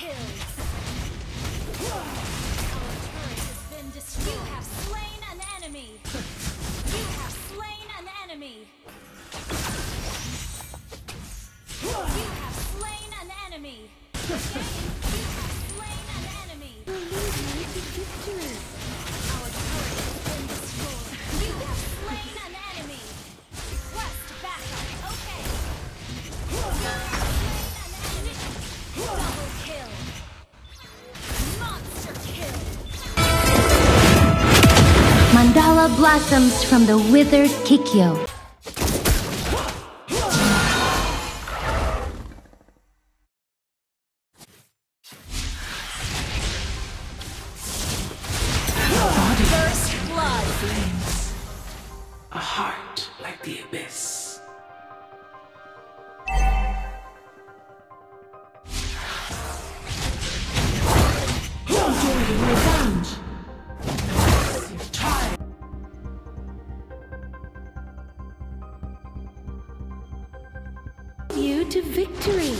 kills. Our turret has been destroyed. You have slain an enemy. You have slain an enemy. You have slain an enemy. You have slain an enemy. Victory. Our turret has been destroyed. You have slain an enemy. Request backup. Okay. You have slain an enemy. Double kill. Monster kill. Mandala blossoms from the withered Kikyo. First blood. Flames. A heart like the abyss. Revenge. Time. You to victory.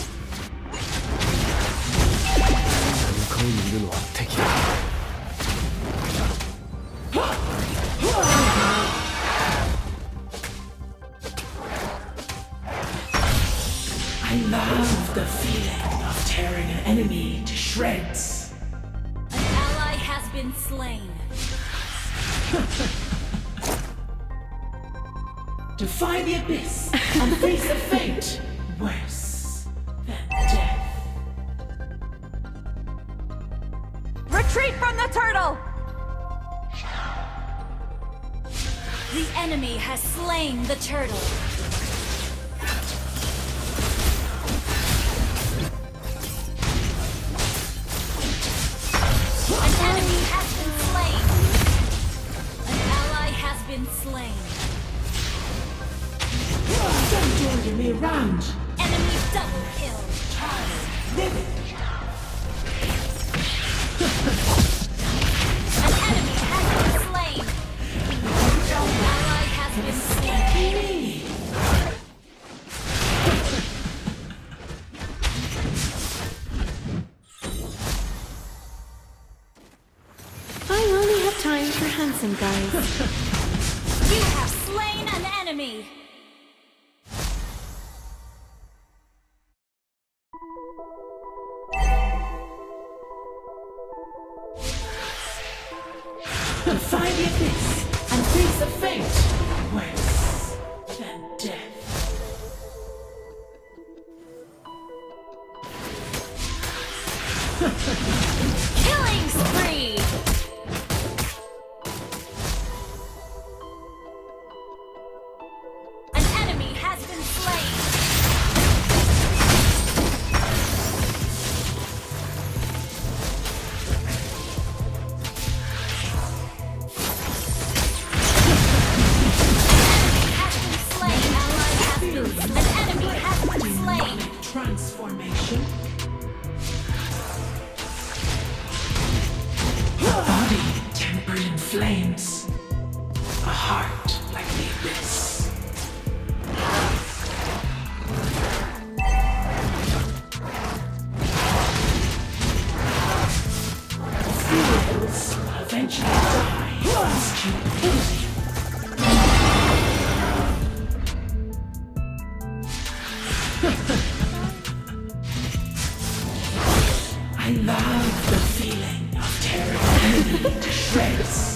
I love the feeling of tearing an enemy to shreds. An ally has been slain. Defy the abyss and face a fate worse than death. Retreat from the turtle! The enemy has slain the turtle. An enemy has been slain. An ally has been slain. Don't order me around. Enemy double kill. Vivid. An enemy has been slain. An ally has been slain. I only have time for handsome guys. You have slain an enemy. Defy the abyss and face a fate worse than death. Killing spree. An enemy has been slain. An enemy has been slain. Transformation. A body tempered in flames. A heart like the abyss. Fools will eventually die from stupidity. I love the feeling of tearing an enemy to shreds.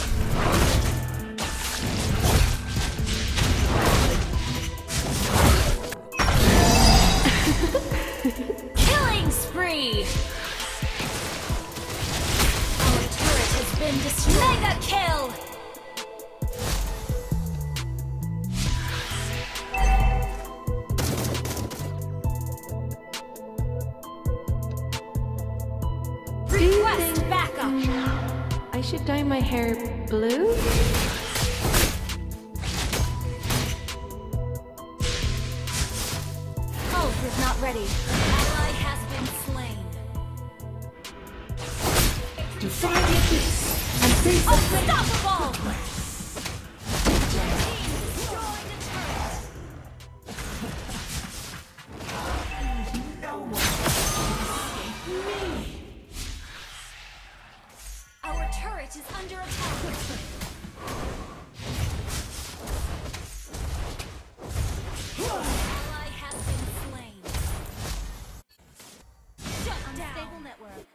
Killing spree. Our turret has been destroyed. Mega kill. Request backup. I should dye my hair blue? Ult is not ready. Ally has been slain. Defy the abyss and face a fate. Unstoppable! No one can escape network.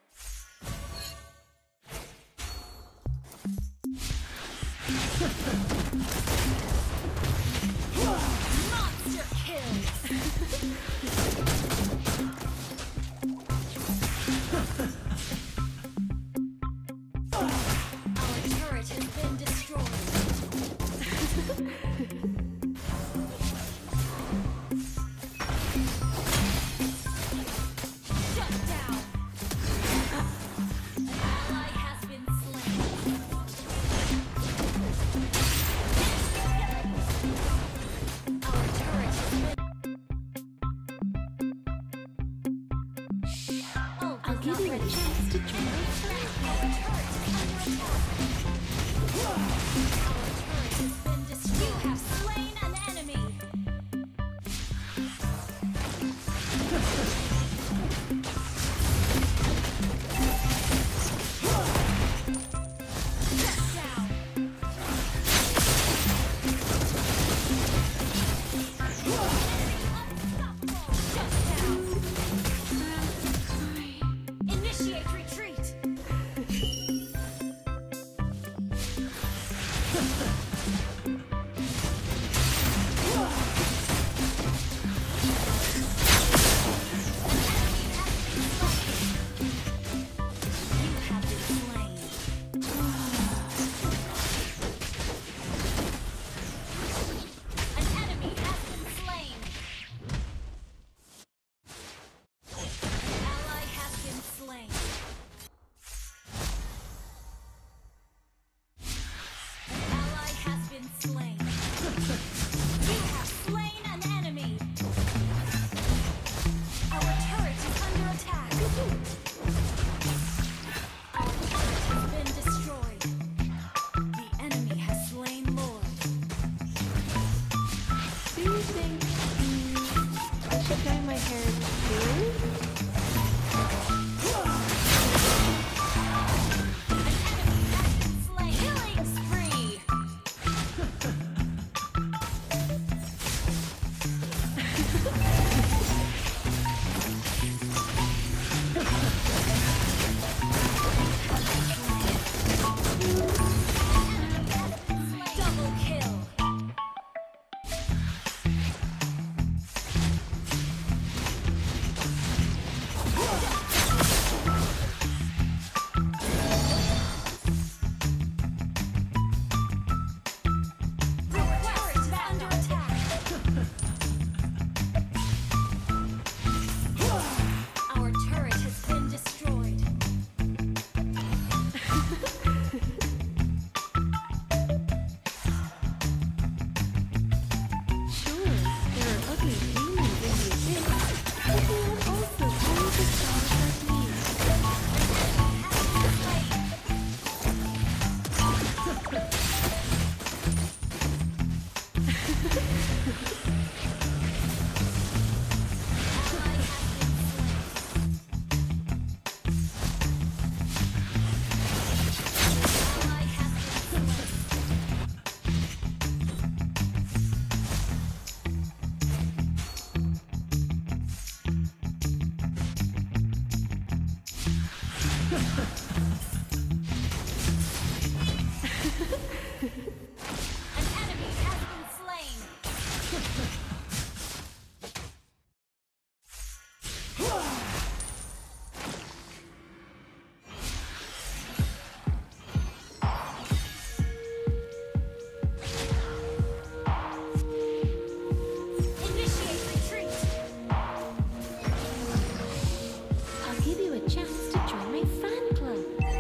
Monster kills! Our turret has been destroyed. Shut down! An ally has been slain. Our turret has been... Oh, I'll give you a chance to try. our turret is under attack. Our turret has been destroyed. You have slain an enemy. Shut down. Unstoppable. Shut down. Sorry. Initiate retreat. You have been slain. An enemy has been slain. Ally has been slain. Ally has been slain. You have slain an enemy. Our turret is under attack. Our turret has been destroyed. The enemy has slain Lord. Do you think I should dye my hair blue? An enemy has been slain. Killing spree. Double kill. The turret is under attack. Our turret has been destroyed. Sure, there are ugly demons in the abyss, but there are also gorgeous stars like me. An enemy has been slain. Initiate retreat. I'll give you a chance to join my fan club.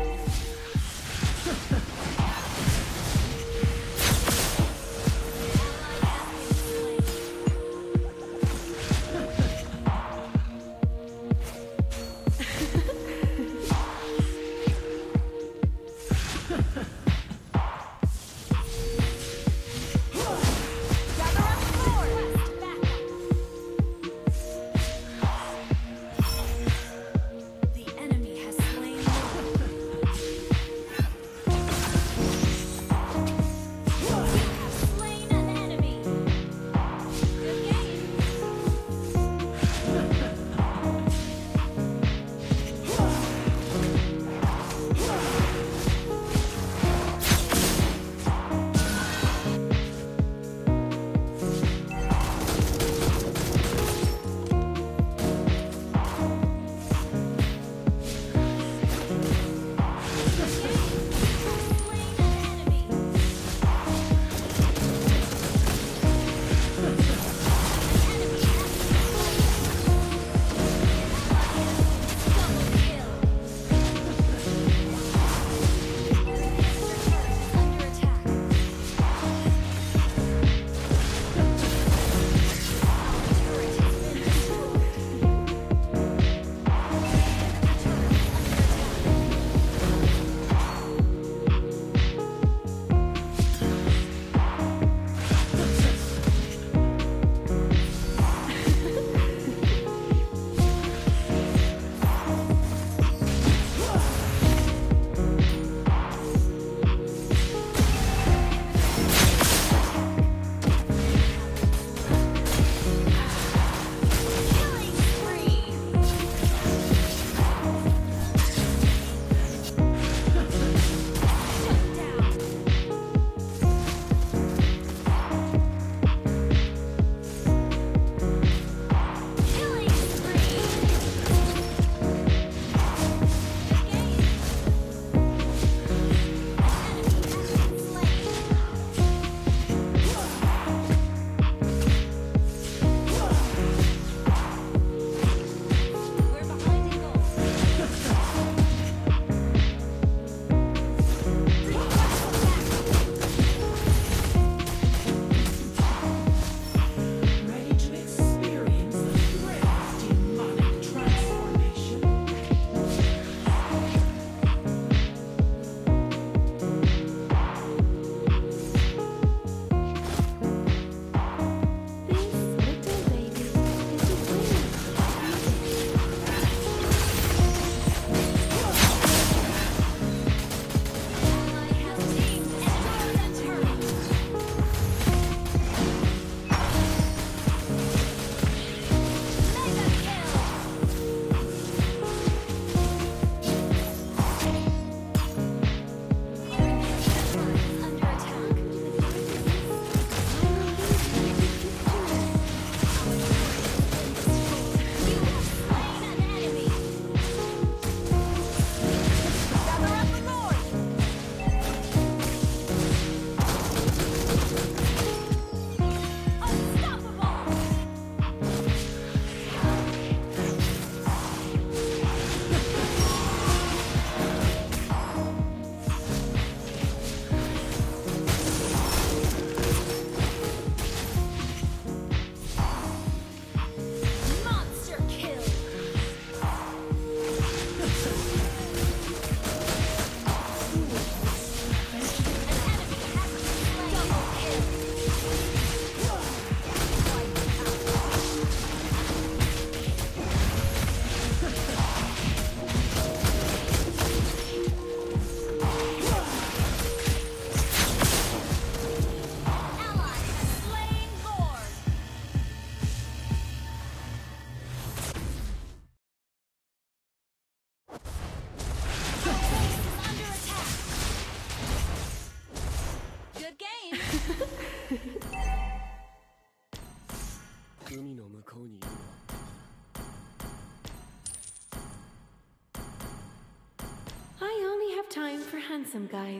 for handsome guys.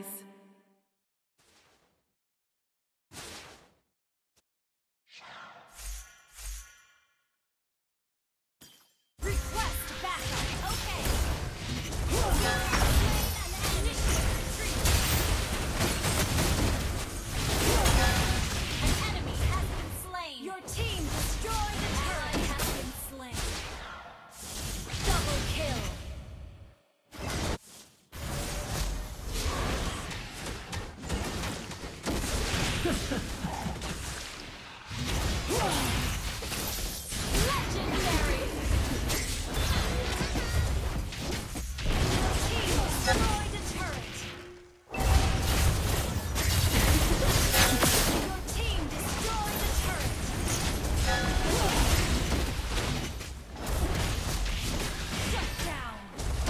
Request backup. Okay. An enemy has been slain. Your team destroyed the turret. Has been slain. Double kill. Legendary. Team destroyed a turret. Your team destroyed a turret. Shut down.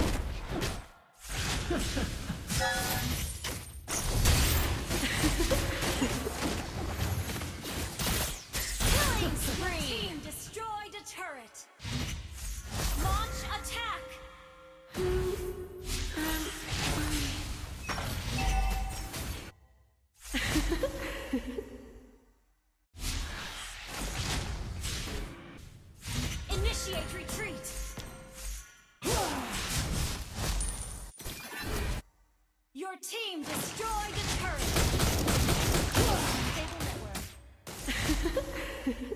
Killing spree. Team destroyed a turret. Launch attack. Initiate retreat. Your team destroyed a turret. Stable network.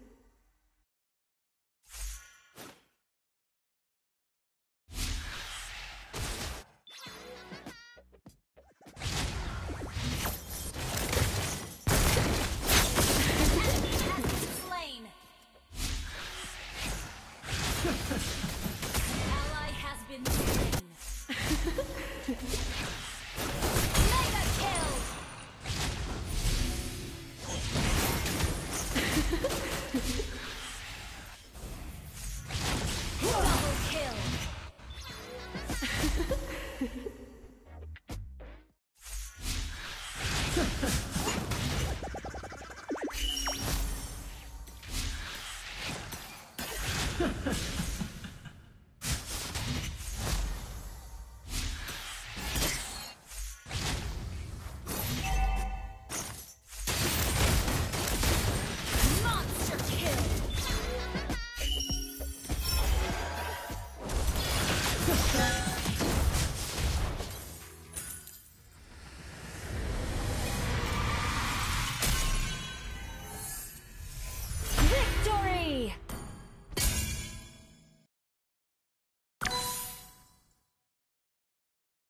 Enemy has been slain. Ally has been slain. Mega kill. Double kill. Monster kill.